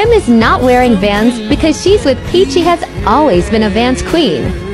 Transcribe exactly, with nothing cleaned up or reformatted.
Kim is not wearing Vans because she's with Peach. She has always been a Vans queen.